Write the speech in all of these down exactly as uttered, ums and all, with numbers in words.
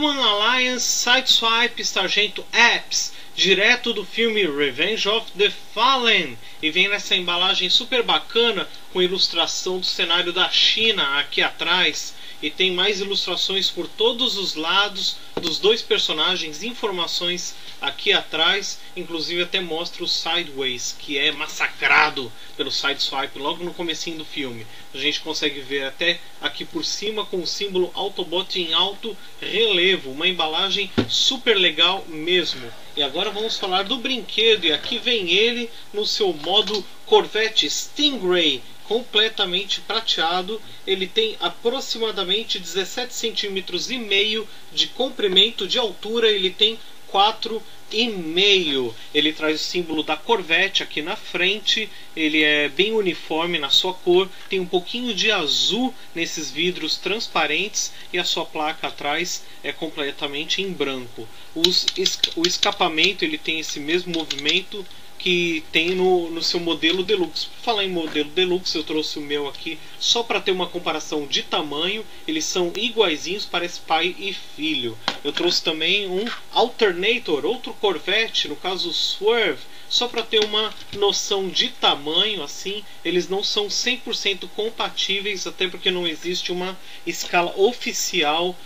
Human Alliance Sideswipe Sargento Epps, direto do filme Revenge of the Fallen, e vem nessa embalagem super bacana com ilustração do cenário da China aqui atrás, e tem mais ilustrações por todos os lados dos dois personagens, informações aqui atrás, inclusive até mostra o Sideways, que é massacrado pelo Sideswipe logo no comecinho do filme. A gente consegue ver até aqui por cima com o símbolo Autobot em alto relevo, uma embalagem super legal mesmo. E agora vamos falar do brinquedo, e aqui vem ele no seu modo Corvette Stingray, completamente prateado. Ele tem aproximadamente dezessete centímetros e meio de comprimento, de altura ele tem quatro e meio. Ele traz o símbolo da Corvette aqui na frente, ele é bem uniforme na sua cor, tem um pouquinho de azul nesses vidros transparentes e a sua placa atrás é completamente em branco. Os, o escapamento ele tem esse mesmo movimento que tem no, no seu modelo Deluxe. Por falar em modelo Deluxe, eu trouxe o meu aqui só para ter uma comparação de tamanho. Eles são iguaizinhos, parece pai e filho. Eu trouxe também um Alternator, outro Corvette, no caso o Swerve, só para ter uma noção de tamanho. Assim, eles não são cem por cento compatíveis, até porque não existe uma escala oficial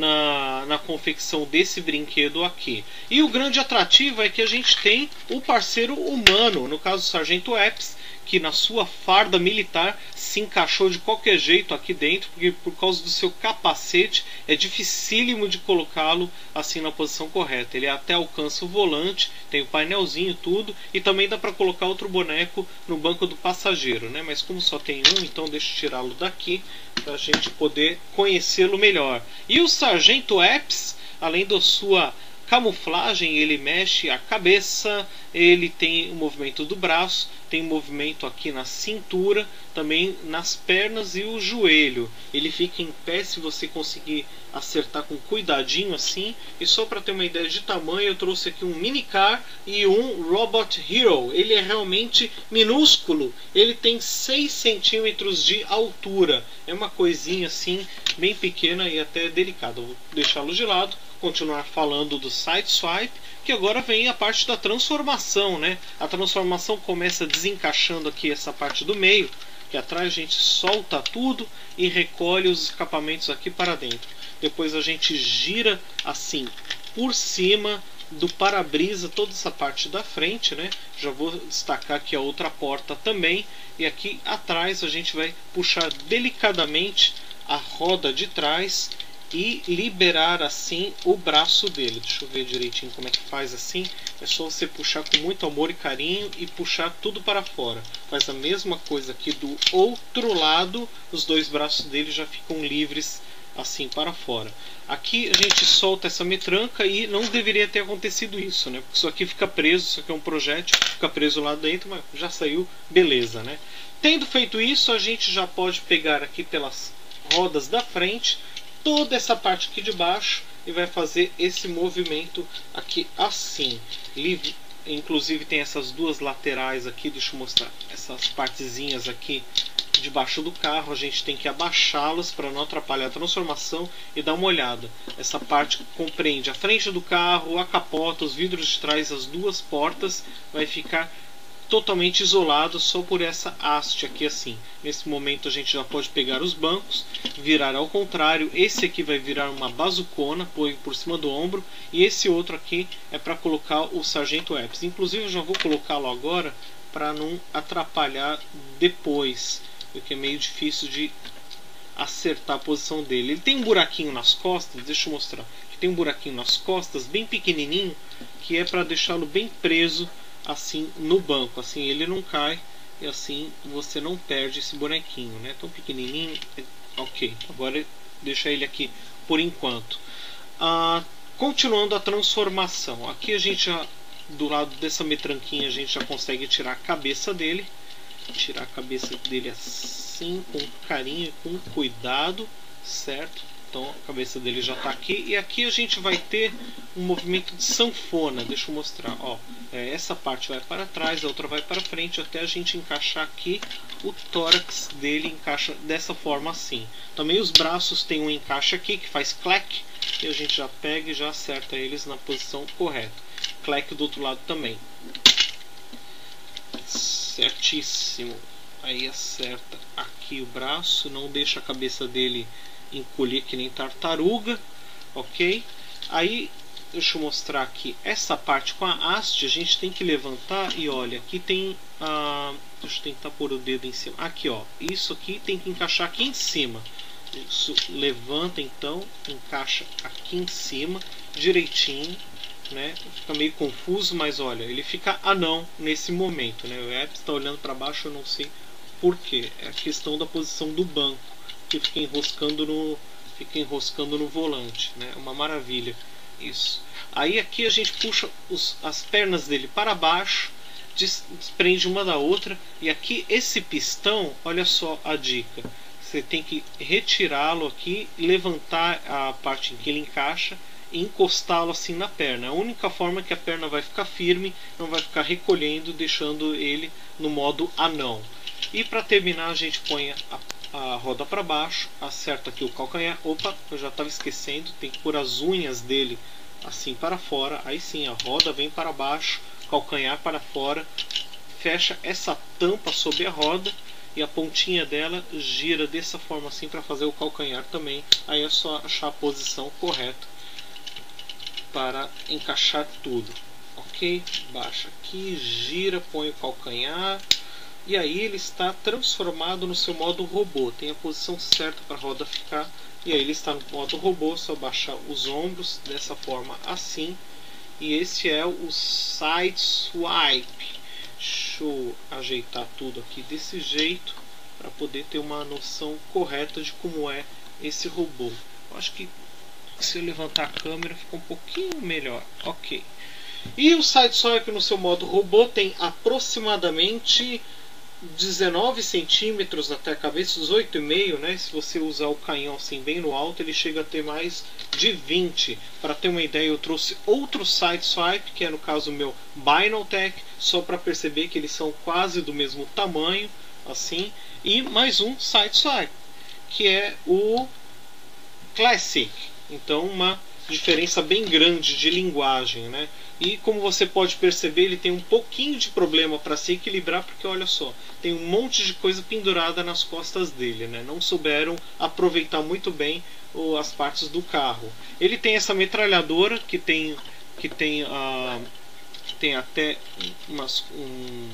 Na, na confecção desse brinquedo aqui. E o grande atrativo é que a gente tem o parceiro humano, no caso o Sargento Epps, que na sua farda militar se encaixou de qualquer jeito aqui dentro, porque por causa do seu capacete é dificílimo de colocá-lo assim na posição correta. Ele até alcança o volante, tem o painelzinho tudo, e também dá para colocar outro boneco no banco do passageiro, né? Mas como só tem um, então deixa eu tirá-lo daqui para a gente poder conhecê-lo melhor. E o Sargento Epps, além da sua camuflagem, ele mexe a cabeça, ele tem o movimento do braço, tem movimento aqui na cintura, também nas pernas e o joelho. Ele fica em pé se você conseguir acertar com cuidadinho assim. E só para ter uma ideia de tamanho, eu trouxe aqui um minicar e um Robot Hero. Ele é realmente minúsculo, ele tem seis centímetros de altura, é uma coisinha assim bem pequena e até delicada. Eu vou deixá-lo de lado, continuar falando do Sideswipe, que agora vem a parte da transformação, né? A transformação começa desencaixando aqui essa parte do meio, que atrás a gente solta tudo e recolhe os escapamentos aqui para dentro. Depois a gente gira assim por cima do para-brisa toda essa parte da frente, né? Já vou destacar aqui a outra porta também, e aqui atrás a gente vai puxar delicadamente a roda de trás e liberar assim o braço dele. Deixa eu ver direitinho como é que faz assim. É só você puxar com muito amor e carinho e puxar tudo para fora. Faz a mesma coisa aqui do outro lado, os dois braços dele já ficam livres assim para fora. Aqui a gente solta essa metranca e não deveria ter acontecido isso, né? Porque isso aqui fica preso, isso aqui é um projétil, fica preso lá dentro, mas já saiu, beleza, né? Tendo feito isso, a gente já pode pegar aqui pelas rodas da frente toda essa parte aqui de baixo e vai fazer esse movimento aqui assim. Livre, inclusive tem essas duas laterais aqui, deixa eu mostrar, essas partezinhas aqui debaixo do carro, a gente tem que abaixá-las para não atrapalhar a transformação e dar uma olhada. Essa parte compreende a frente do carro, a capota, os vidros de trás, as duas portas, vai ficar totalmente isolado só por essa haste aqui assim. Nesse momento a gente já pode pegar os bancos, virar ao contrário. Esse aqui vai virar uma bazucona, põe por cima do ombro, e esse outro aqui é para colocar o Sargento Epps. Inclusive eu já vou colocá-lo agora para não atrapalhar depois, porque é meio difícil de acertar a posição dele. Ele tem um buraquinho nas costas, deixa eu mostrar. Tem um buraquinho nas costas bem pequenininho, que é para deixá-lo bem preso assim no banco, assim ele não cai e assim você não perde esse bonequinho, né? Tão pequenininho. Ok, agora deixa ele aqui por enquanto. Ah, continuando a transformação, aqui a gente já, do lado dessa metranquinha, a gente já consegue tirar a cabeça dele, tirar a cabeça dele assim com carinho, com cuidado, certo? Então a cabeça dele já está aqui, e aqui a gente vai ter um movimento de sanfona. Deixa eu mostrar, ó, é, essa parte vai para trás, a outra vai para frente, até a gente encaixar aqui. O tórax dele encaixa dessa forma assim. Também os braços tem um encaixe aqui que faz clack, e a gente já pega e já acerta eles na posição correta. Cleque do outro lado também. Certíssimo. Aí acerta aqui o braço, não deixa a cabeça dele encolher que nem tartaruga, ok? Aí deixa eu mostrar aqui essa parte com a haste, a gente tem que levantar e olha, aqui tem a... deixa eu tentar pôr o dedo em cima, aqui ó, isso aqui tem que encaixar aqui em cima. Isso levanta então, encaixa aqui em cima direitinho, né? Fica meio confuso, mas olha, ele fica anão nesse momento, né? O Epps está olhando para baixo, eu não sei porquê, é a questão da posição do banco que fica enroscando no, fica enroscando no volante, né? Uma maravilha isso. Aí aqui a gente puxa os, as pernas dele para baixo, desprende uma da outra, e aqui esse pistão, olha só a dica, você tem que retirá-lo aqui, levantar a parte em que ele encaixa e encostá-lo assim na perna. A única forma que a perna vai ficar firme, não vai ficar recolhendo, deixando ele no modo anão. E para terminar a gente põe a, a roda para baixo, acerta aqui o calcanhar. Opa, eu já estava esquecendo, tem que pôr as unhas dele assim para fora. Aí sim, a roda vem para baixo, calcanhar para fora, fecha essa tampa sobre a roda e a pontinha dela gira dessa forma assim para fazer o calcanhar também. Aí é só achar a posição correta para encaixar tudo, ok? Baixa aqui, gira, põe o calcanhar e aí ele está transformado no seu modo robô. Tem a posição certa para a roda ficar e aí ele está no modo robô. Só baixar os ombros dessa forma assim, e esse é o side swipe. Deixa eu ajeitar tudo aqui desse jeito para poder ter uma noção correta de como é esse robô. Eu acho que se eu levantar a câmera fica um pouquinho melhor, ok. E o side swipe no seu modo robô tem aproximadamente dezenove centímetros até a cabeça, dezoito e meio, né? Se você usar o canhão assim bem no alto, ele chega a ter mais de vinte. Para ter uma ideia, eu trouxe outro side swipe, que é no caso o meu Binaltech, só para perceber que eles são quase do mesmo tamanho, assim. E mais um side swipe, que é o Classic. Então uma diferença bem grande de linguagem, né? E como você pode perceber, ele tem um pouquinho de problema para se equilibrar, porque olha só, tem um monte de coisa pendurada nas costas dele, né? Não souberam aproveitar muito bem o, as partes do carro. Ele tem essa metralhadora que tem que tem a que tem até umas um,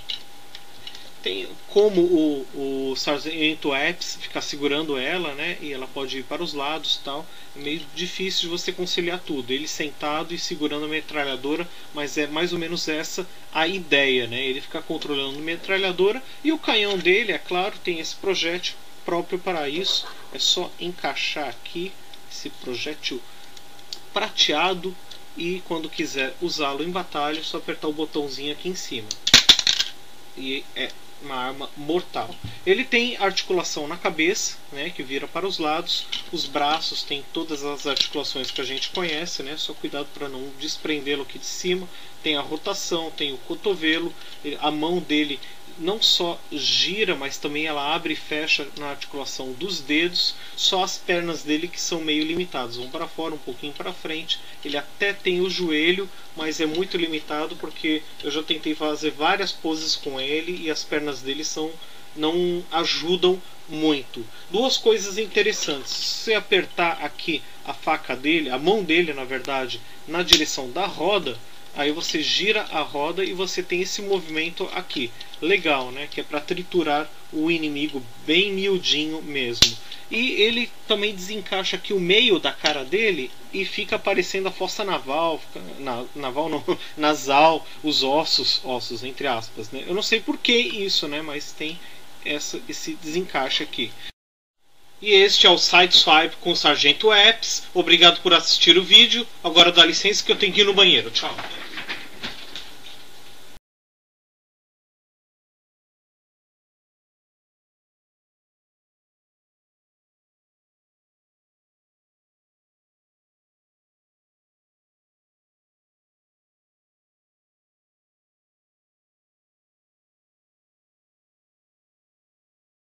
tem como o, o sargento Epps ficar segurando ela, né? E ela pode ir para os lados, tal. É meio difícil de você conciliar tudo. Ele sentado e segurando a metralhadora, mas é mais ou menos essa a ideia, né? Ele ficar controlando a metralhadora e o canhão dele, é claro, tem esse projétil próprio para isso. É só encaixar aqui esse projétil prateado e quando quiser usá-lo em batalha, é só apertar o botãozinho aqui em cima. E é uma arma mortal. Ele tem articulação na cabeça, né, que vira para os lados. Os braços tem todas as articulações que a gente conhece, né, só cuidado para não desprendê-lo aqui de cima. Tem a rotação, tem o cotovelo. A mão dele não só gira, mas também ela abre e fecha na articulação dos dedos. Só as pernas dele que são meio limitadas, vão para fora, um pouquinho para frente. Ele até tem o joelho, mas é muito limitado porque eu já tentei fazer várias poses com ele e as pernas dele são, não ajudam muito. Duas coisas interessantes: se você apertar aqui a faca dele, a mão dele na verdade, na direção da roda, aí você gira a roda e você tem esse movimento aqui. Legal, né? Que é para triturar o inimigo bem miudinho mesmo. E ele também desencaixa aqui o meio da cara dele e fica aparecendo a fossa naval, na, naval não, nasal, os ossos, ossos entre aspas, né? Eu não sei por que isso, né? Mas tem essa, esse desencaixe aqui. E este é o Side Swipe com o Sargento Epps. Obrigado por assistir o vídeo. Agora dá licença que eu tenho que ir no banheiro. Tchau.